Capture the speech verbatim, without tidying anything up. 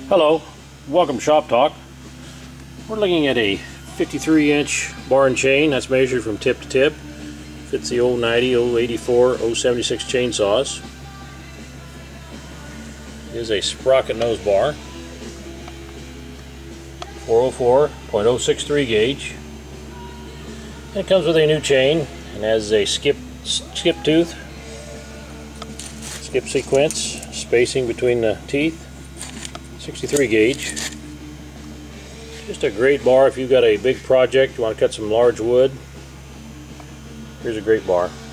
Hello, welcome to Shop Talk. We're looking at a fifty-three inch bar and chain that's measured from tip to tip. Fits the oh ninety, oh eighty-four, oh seventy-six chainsaws. It is a sprocket nose bar. four oh four point oh six three gauge. And it comes with a new chain and has a skip skip tooth, skip sequence, spacing between the teeth. sixty-three gauge. Just a great bar if you've got a big project, you want to cut some large wood. Here's a great bar.